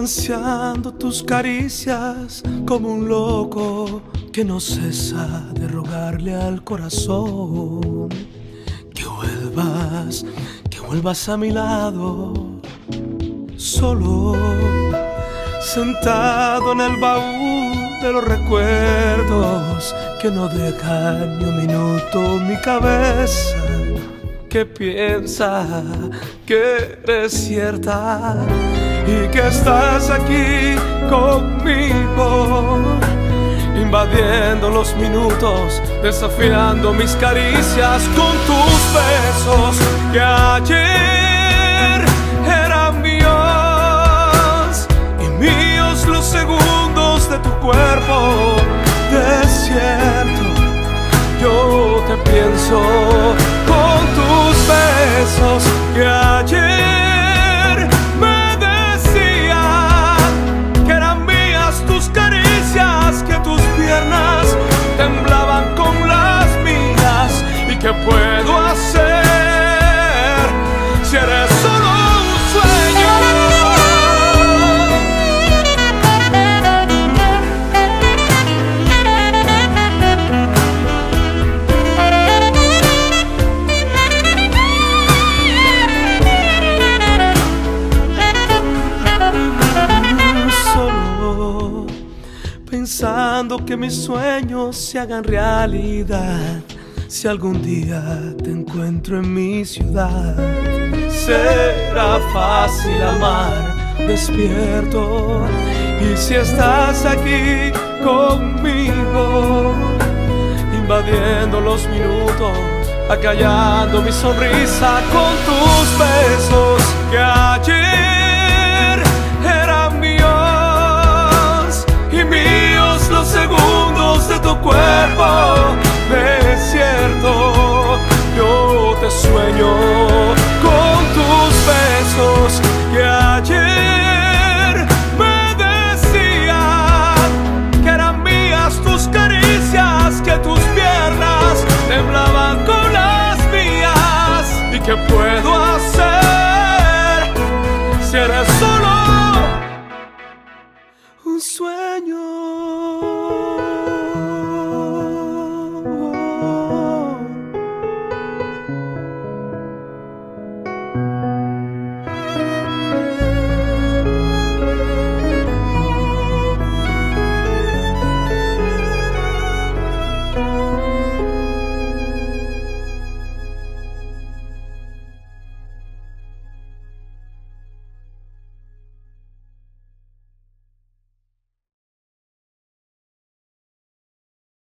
ansiando tus caricias como un loco que no cesa de rogarle al corazón que vuelvas a mi lado, solo sentado en el baúl de los recuerdos que no dejan ni un minuto mi cabeza, que piensa que eres cierta y que estás aquí conmigo, invadiendo los minutos, desafiando mis caricias con tus besos que ayer eran míos y míos los segundos de tu cuerpo desierto. Yo te pienso con tus besos que ayer me decían que eran mías tus caricias, que tus piernas temblaban con las mías. ¿Y qué puedo hacer si eres solo un sueño? Pensando que mis sueños se hagan realidad, si algún día te encuentro en mi ciudad, será fácil amar despierto. Y si estás aquí conmigo, invadiendo los minutos, acallando mi sonrisa con tus besos que ayer eran míos y míos los segundos de tu cuerpo desierto. Yo te sueño con tus besos que ayer me decían que eran mías tus caricias, que tus piernas temblaban con las mías. ¿Y qué puedo hacer